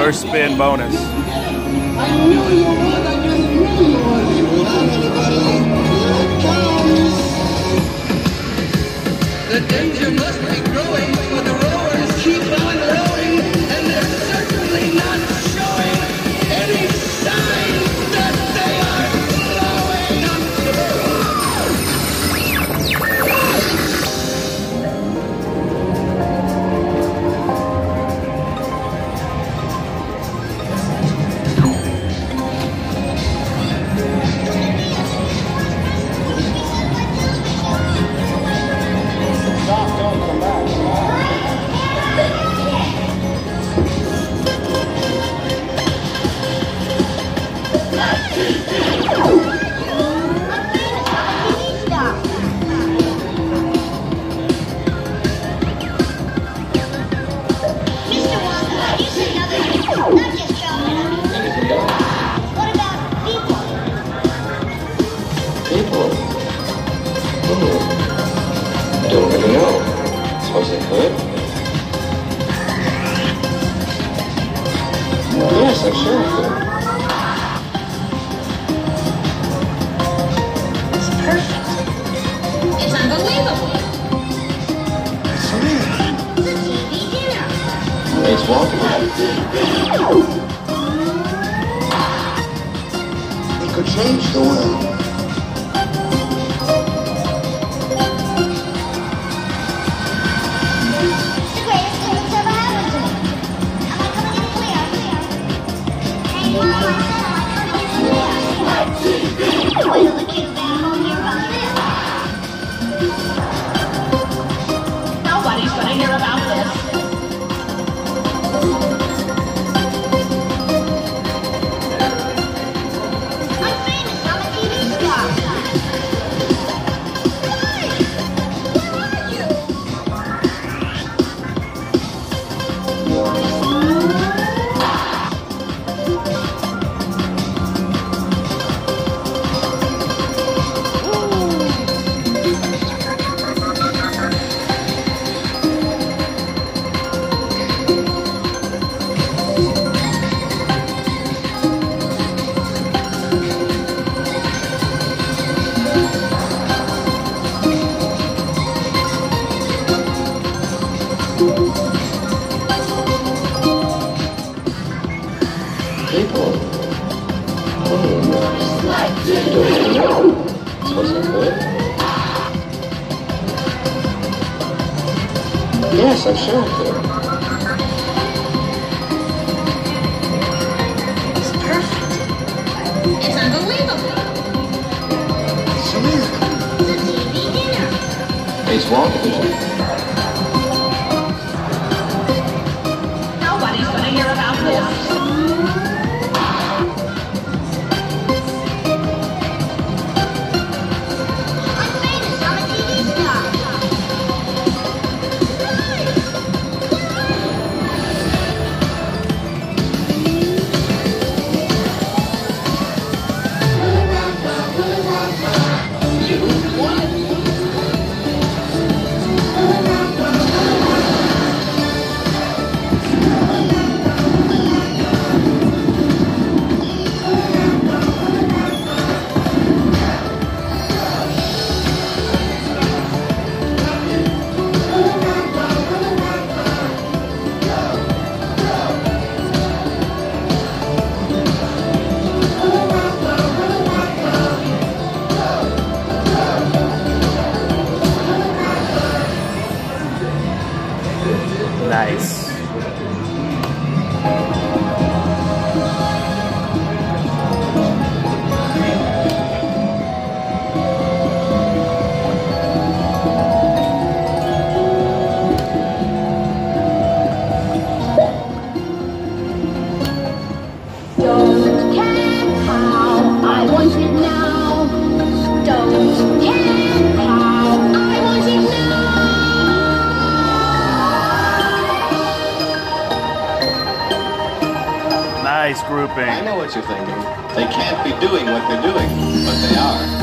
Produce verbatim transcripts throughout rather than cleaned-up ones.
dollar spin bonus. The danger must be growing, but the rowers keep on rowing, and they're certainly not showing any sign that they are flowing. Yes, I'm sure it could. It's perfect. It's unbelievable. It's a T V dinner. It's Wonka. It could change the world. Nobody's gonna hear about this. I'm famous. I'm a T V star. People. Hmm. Don't you know? This wasn't good. Yes, I'm sure it could. It's perfect. It's unbelievable. It's a miracle. It's a T V dinner. It's Wonka. Nobody's gonna hear about this. Nice. Don't care how, I want it now. Don't care how, I want it now. Nice grouping. I know what you're thinking. They can't be doing what they're doing, but they are.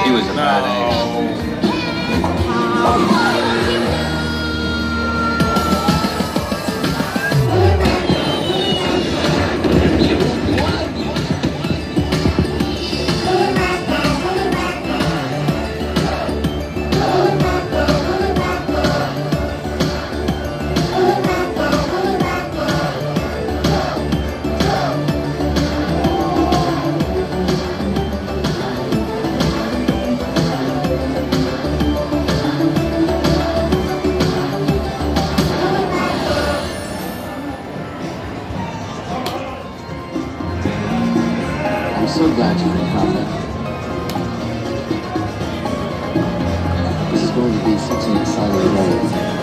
She was a bad egg. I'm so glad you can come. This is going to be such an exciting day.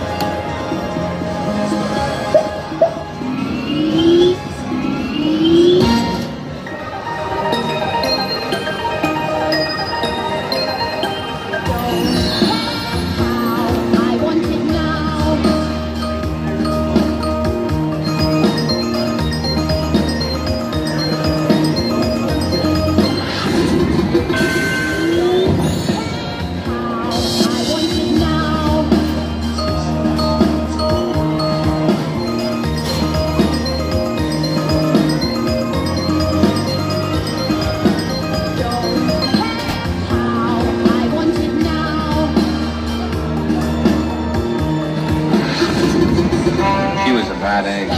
Bad eggs.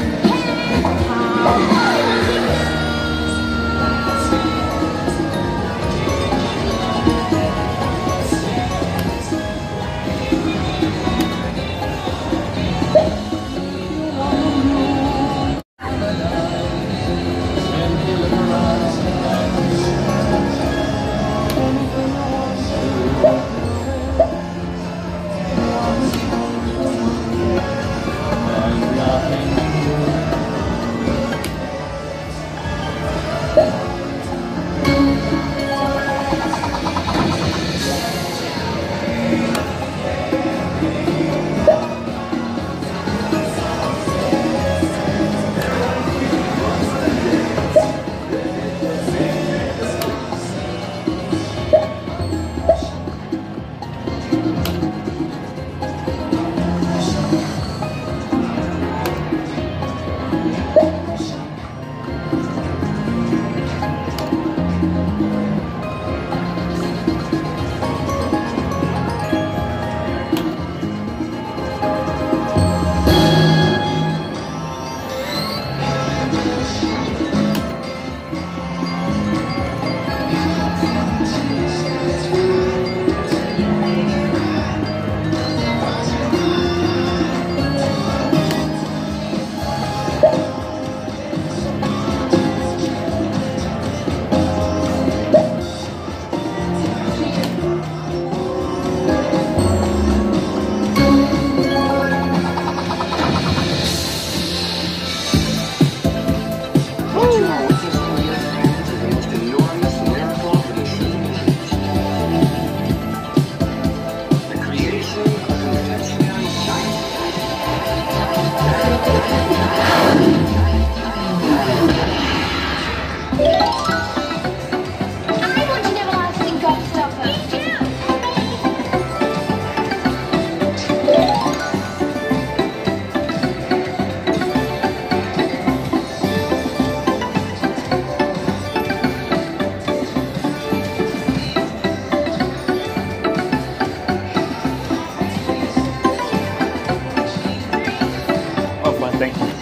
Thank you.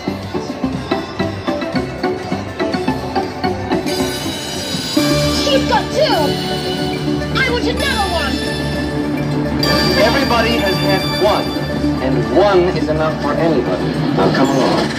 She's got two! I want another one! Everybody has had one, and one is enough for anybody. Now come along.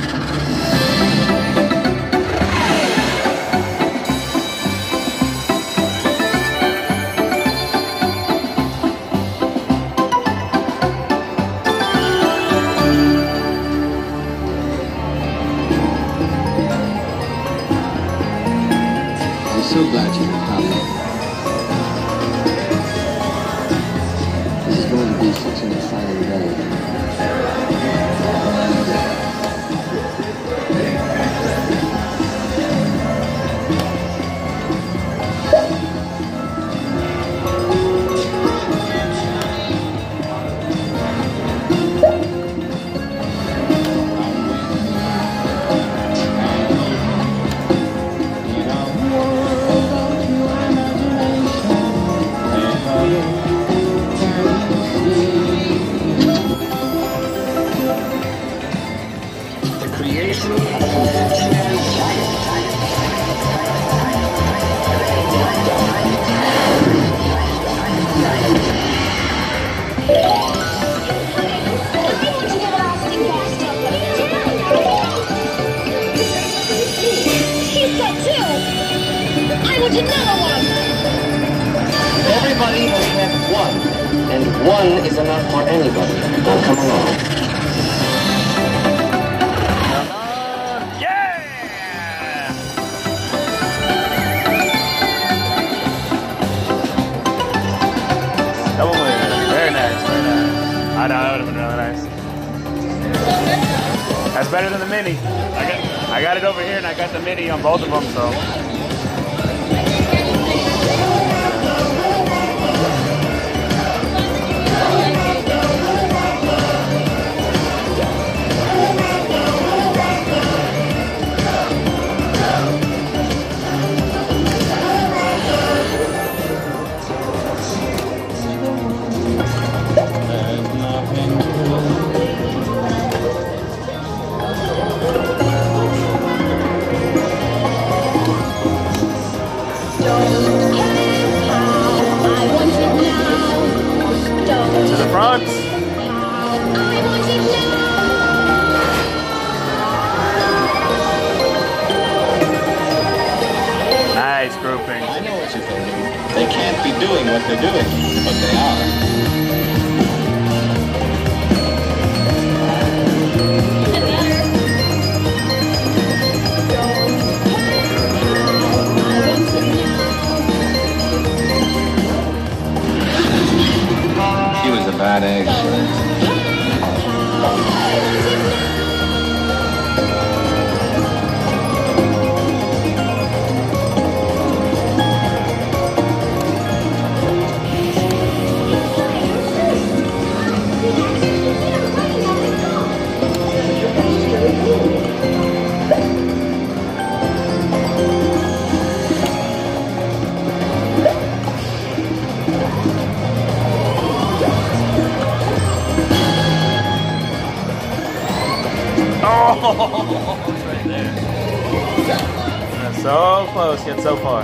I'm so glad you could come. This is going to be such an exciting day. everybody. One, and one is enough for anybody. Now come along. Yeah! Double win. Very nice, very nice. I know, that would have been really nice. That's better than the mini. I got, I got it over here and I got the mini on both of them, so. To the front. Nice grouping. I know what you're thinking. They can't be doing what they're doing, but they are. He was a bad egg. Oh, it's right there. That's so close, yet so far.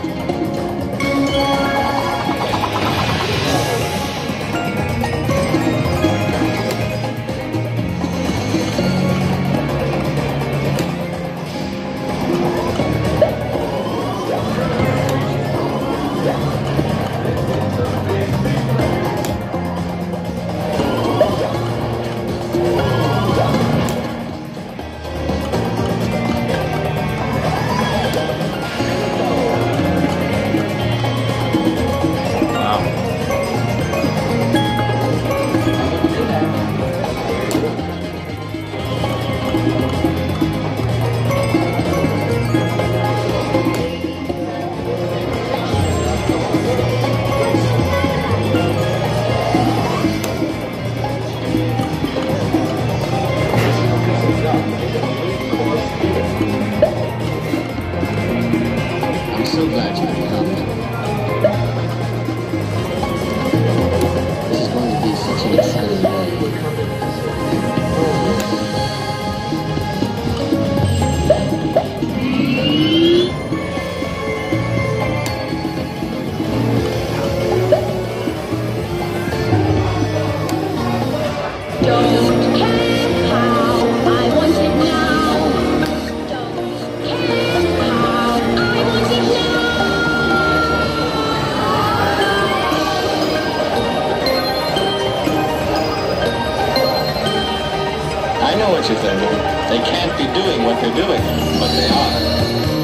What you're thinking. They can't be doing what they're doing, but they are.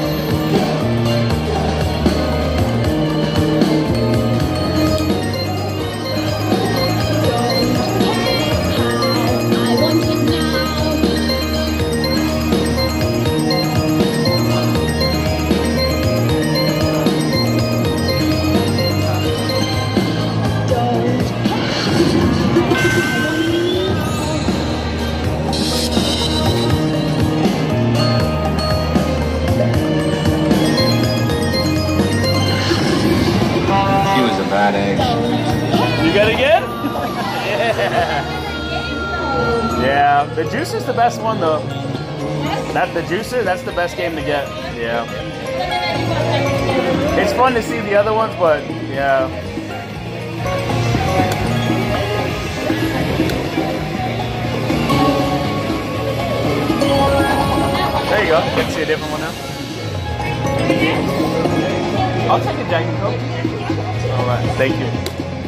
Bad egg. You got it again? Yeah. Yeah, the juicer's the best one though. That the juicer, that's the best game to get. Yeah. It's fun to see the other ones, but yeah. There you go. You can see a different one now. I'll take a Jack and Coke. All right, thank you.